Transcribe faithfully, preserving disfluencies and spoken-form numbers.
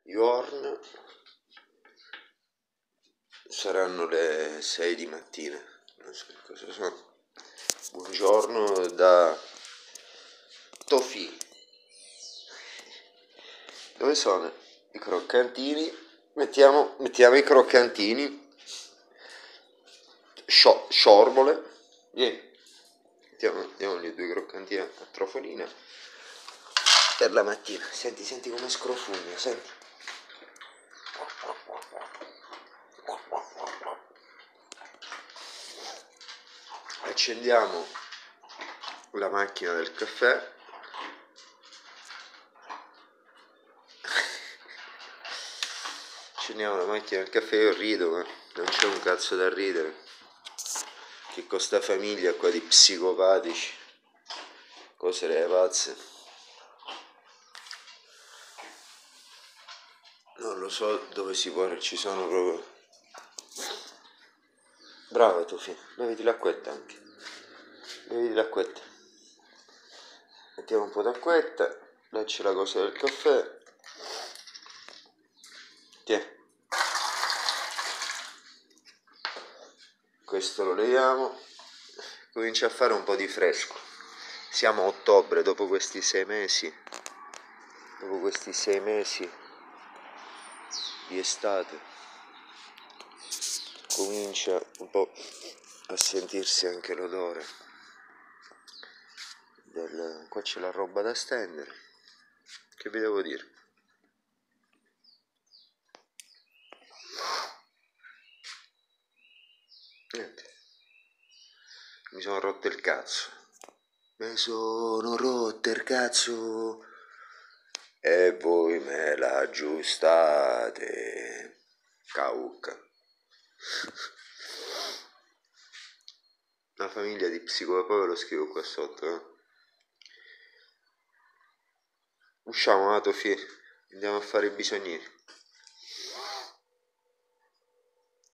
Yorn, saranno le sei di mattina, non so cosa sono. Buongiorno da Tofi. Dove sono i croccantini? Mettiamo, mettiamo i croccantini. Scio- sciorbole. Vieni. Mettiamo, mettiamo gli due croccantini a trofolina per la mattina. Senti, senti come scrofugna, senti. Accendiamo la macchina del caffè. Accendiamo la macchina del caffè, io rido, ma non c'è un cazzo da ridere. Che con sta famiglia qua di psicopatici, cose le pazze. Non lo so dove si può, ci sono proprio. Brava Tofi, beviti l'acquetta anche. Beviti l'acquetta. Mettiamo un po' d'acquetta, là c'è la cosa del caffè. Tiè. Questo lo leviamo. Comincia a fare un po' di fresco. Siamo a ottobre, dopo questi sei mesi. Dopo questi sei mesi di estate. Comincia un po' a sentirsi anche l'odore del... Qua c'è la roba da stendere. Che vi devo dire? Niente. Mi sono rotto il cazzo. Mi sono rotto il cazzo e voi me la aggiustate. Caucca. Una famiglia di psicopati, poi ve lo scrivo qua sotto. Eh. Usciamo, Atofi, andiamo a fare i bisognini.